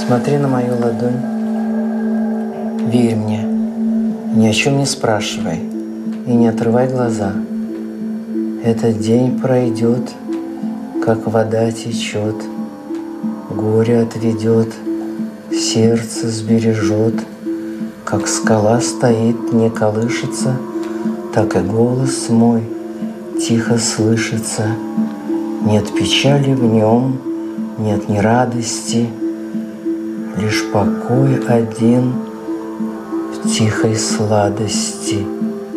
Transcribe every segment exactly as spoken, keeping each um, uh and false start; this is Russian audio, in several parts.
Смотри на мою ладонь. Верь мне. Ни о чем не спрашивай. И не отрывай глаза. Этот день пройдет, как вода течет. Горе отведет, сердце сбережет. Как скала стоит, не колышется, так и голос мой тихо слышится. Нет печали в нем, нет ни радости, лишь покой один в тихой сладости.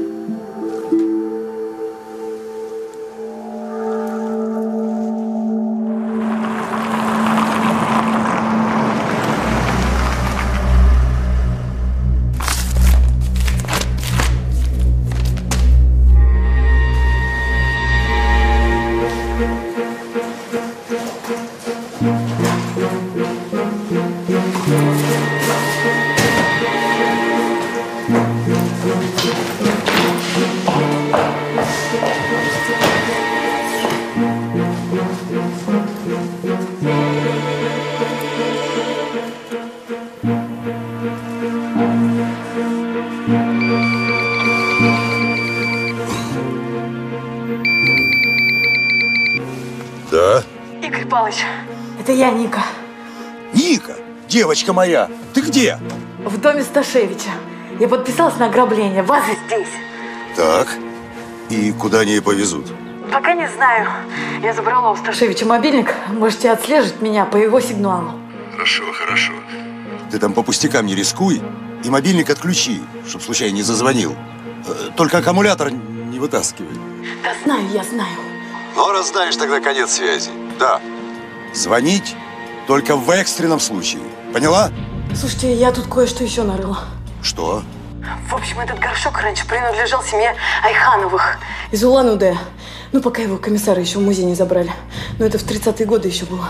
Да? Игорь Павлович, это я, Ника. Ника, девочка моя, ты где? В доме Сташевича. Я подписалась на ограбление. База здесь. Так, и куда они повезут? Пока не знаю. Я забрала у Сташевича мобильник. Можете отслеживать меня по его сигналу. Хорошо, хорошо. Ты там по пустякам не рискуй и мобильник отключи, чтоб случайно не зазвонил. Только аккумулятор не вытаскивай. Да знаю, я знаю. Ну, раз знаешь, тогда конец связи. Да. Звонить только в экстренном случае. Поняла? Слушайте, я тут кое-что еще нарыла. Что? В общем, этот горшок раньше принадлежал семье Айхановых из Улан-Удэ. Ну, пока его комиссары еще в музей не забрали. Но это в тридцатые годы еще было.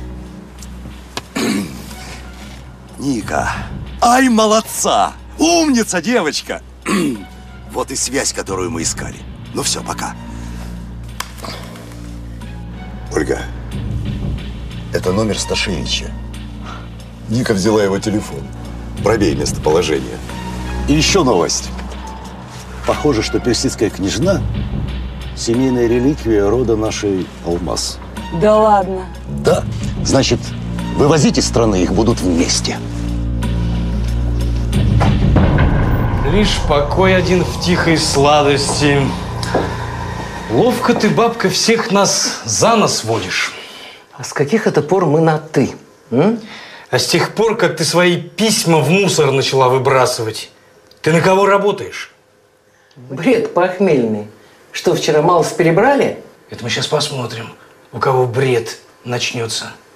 Ника, ай, молодца! Умница, девочка! Вот и связь, которую мы искали. Ну все, пока. Ольга, это номер Сташевича. Ника взяла его телефон. Пробей местоположение. И еще новость. Похоже, что персидская княжна – семейная реликвия рода нашей Алмаз. Да ладно? Да. Значит, вывозить из страны их будут вместе. Лишь покой один в тихой сладости. Ловко ты, бабка, всех нас за нос водишь. А с каких это пор мы на «ты»? М? А с тех пор, как ты свои письма в мусор начала выбрасывать, ты на кого работаешь? Бред похмельный. Что, вчера малость перебрали? Это мы сейчас посмотрим, у кого бред начнется.